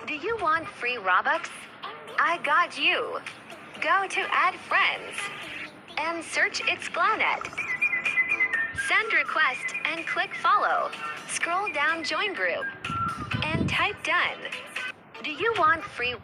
Do you want free Robux? I got you. Go to Add Friends and search It's Glownet. Send request and click follow. Scroll down Join Group and type done. Do you want free?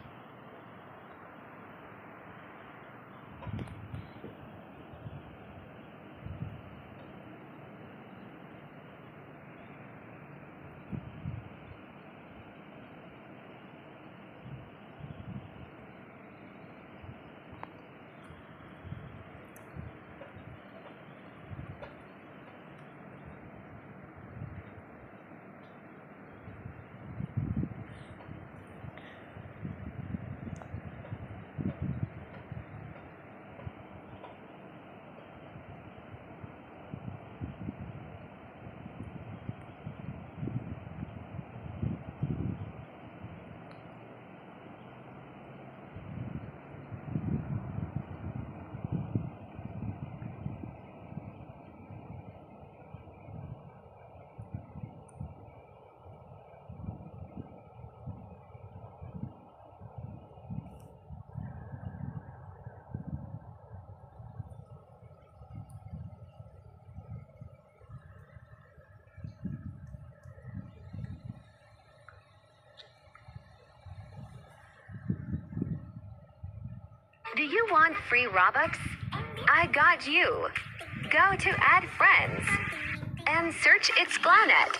Do you want free Robux? I got you. Go to Add Friends and search It's Glownet.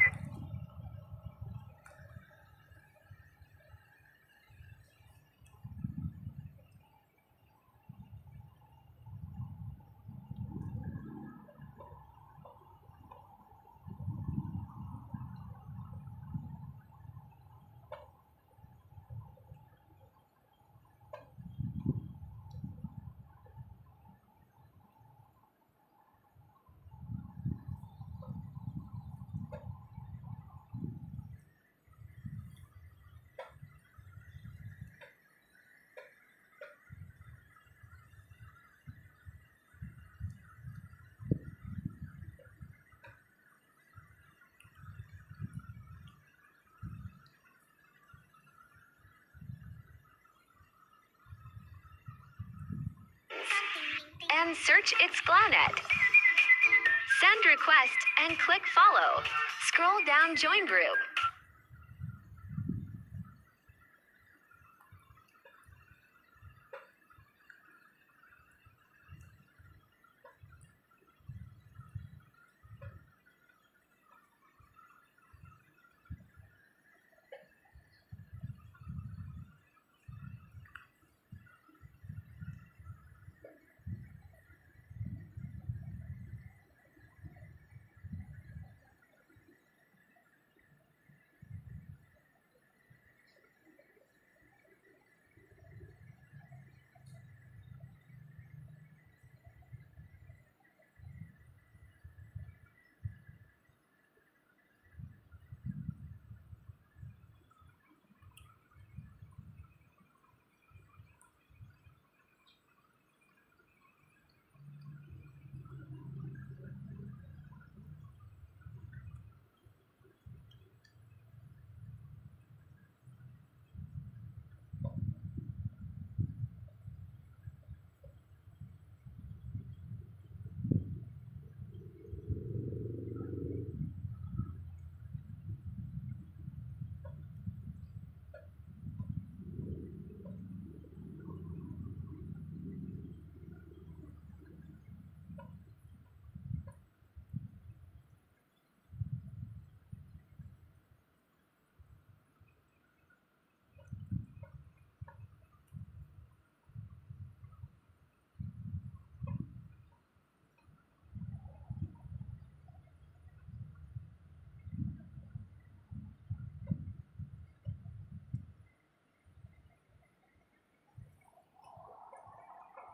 And search It's Glownet. Send request and click follow. Scroll down Join Group.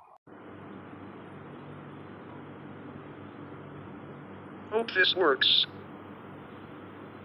Hope this works.